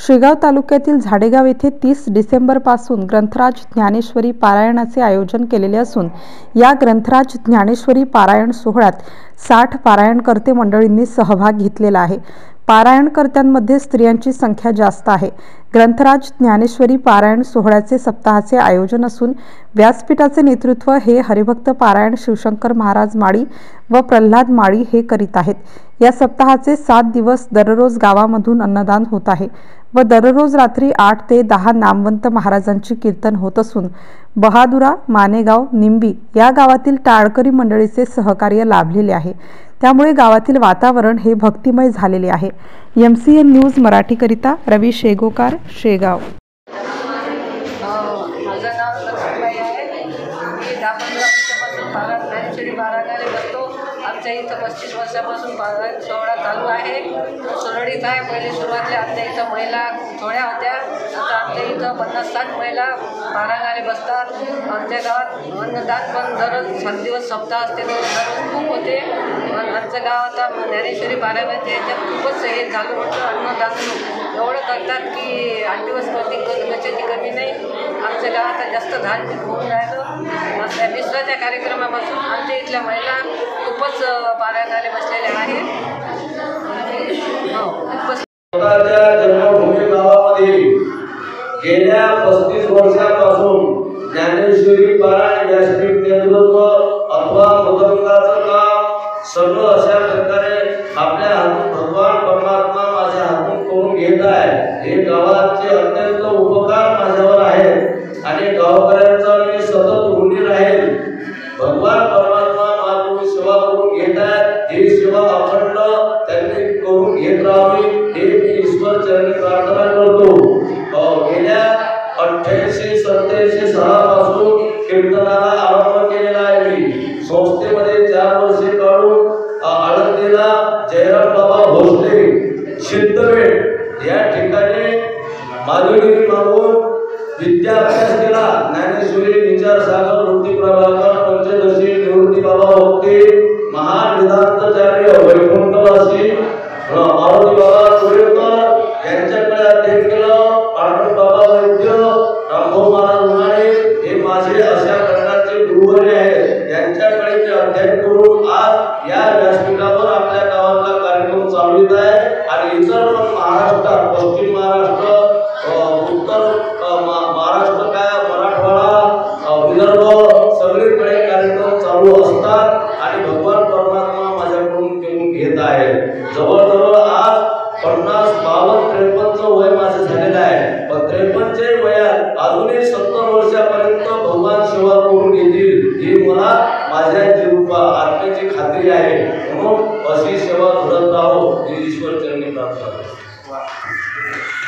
शेगाव तालुक्यातील झाडेगाव येथे 30 डिसेंबरपासून ग्रंथराज ज्ञानेश्वरी पारायणाचे आयोजन केलेले असून या ग्रंथराज ज्ञानेश्वरी पारायण सोहळ्यात 60 पारायणकर्ते मंडळींनी सहभाग घेतलेला आहे। पारायणकर्त्यांमध्ये स्त्रियांची संख्या जास्त आहे। ग्रंथराज ज्ञानेश्वरी पारायण सोहळ्याचे सप्ताहाचे आयोजन असून व्यासपीठाचे नेतृत्व हे हरिभक्त पारायण शिवशंकर महाराज माळी व प्रल्हाद माळी हे करीत आहेत। या सप्ताहाचे 7 दिवस दररोज गावामधून अन्नदान होत आहे व दररोज रात्री 8 ते 10 नामवंत महाराजांची कीर्तन होत असून बहादुरा, मानेगाव, निंबी या गावातील टाळकरी मंडळीचे सहकार्य लाभलेले आहे। त्यामुळे गावातील वातावरण हे भक्तिमय झालेले आहे। MCN न्यूज मराठीकरिता रवी शेगोकार, शेगाव। माझं नाव लक्ष्मीबाई आहे। मी 10-15 वर्षापासून पारायण ज्ञानेश्वरी पारायणाला बसतो। आमच्या इथं 35 वर्षापासून पारायण सोहळा चालू आहे। सुरळीत आहे। पहिले सुरुवातीला आमच्या इथं महिला थोड्या होत्या, आता आमच्या इथं 50-60 महिला पारायणाला बसतात। आमच्या गावात अन्नदान पण दररोज 7 दिवस सप्ताह असते, दररोज खूप होते। आमचं गाव आता ज्ञानेश्वरी पारायणाच्या ह्याच्यात खूपच हे झालं होतं। अन्नदान एवढं करतात की 8 दिवस कशाची कमी नाही। आमच्या गावात जास्त धार्मिक होऊन राहिलं। मिश्राच्या कार्यक्रमापासून आमच्या इथल्या महिला खूपच पारायणाला बसलेल्या आहेत। जन्मभूमी गावामध्ये गेल्या 35 वर्षापासून ज्ञानेश्वरी पारायण व्यासपीठ नेतृत्व अथवा मृदंगाचं काम सगळं अशा प्रकारे आपल्या हातून भगवान परमात्मा माझ्या हातून करून घेत आहे। हे गावाचे अत्यंत उपकार माझ्यावर आहेत आणि गावकऱ्यांचा मी सतत ऋणी राहील। भगवान परमात्मा माझी सेवा करून घेत आहेत, ही सेवा अखंड त्यांनी करून घेत राहावी हे मी ईश्वर चरणी प्रार्थना करतो। गेल्या 88-87 सालापासून कीर्तनाला आरंभ केलेला आहे। मी संस्थेमध्ये 4 वर्षे काढून आळंदीला जयराम बाबा भोसले सिद्धपेठ या ठिकाणी माधुरी मागून विद्या अभ्यास केला। ज्ञानेश्वरी, विचारसागर, वृत्ती प्रभाकर, पंचदशी, निवृत्ती बाबा भक्ती, महान वेदांताचार्य वैकुंठवासी मारुती बाबा सुरेकर यांच्याकडे अध्ययन केलं। पांडुरंग बाबा वैद्य, रामभाऊ महाराज उन्हाळे हे माझे अशा प्रकारचे गुरुवर्य आहेत। यांच्याकडे मी अध्ययन करून आज या व्यासपीठावर आपल्या गावातला कार्यक्रम चालवित आहे आणि इतर पण महाराष्ट्रात, पश्चिम महाराष्ट्र, उत्तर महाराष्ट्र, मराठवाडा, विदर्भ सगळीकडे कार्यक्रम चालू असतात आणि भगवान परमात्मा माझ्याकडून करून घेत आहे। जवळजवळ आज 50, 52, 53 वय माझं झालेलं आहे। पण 53च्या वयात अजूनही 70 वर्षापर्यंत भगवान सेवा करून घेतील ही मला माझ्या आत्म्याची खात्री आहे। म्हणून अशी सेवा घडत राहो ही ईश्वर चरणी प्रार्थना करतो।